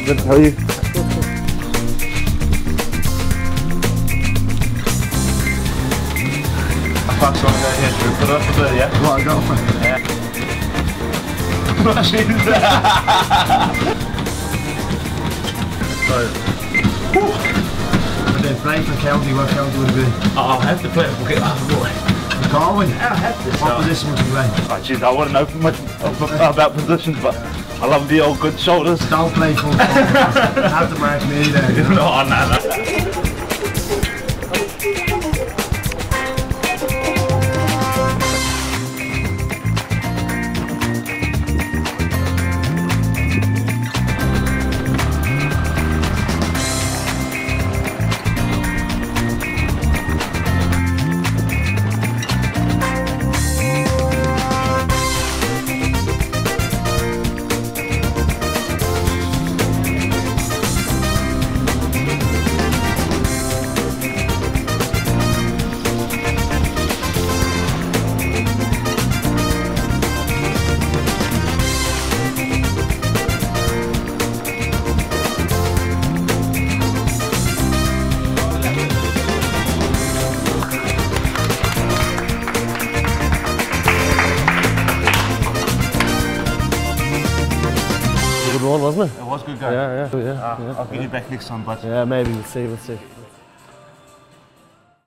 Good. How are you? Pass on there, yeah, should we put it up a bit, yeah? What I got for? Yeah. If they play for county, what county would it be? I'll have to play it for boy. Galway? I'll have to. What position would you play? Oh, geez, I wouldn't know much about positions, but I love the old good shoulders. Don't play football. Have to mark me there. You know? No. Good one, wasn't it? It was good, guy. Yeah. I'll get you back next time, bud. Yeah, maybe we'll see.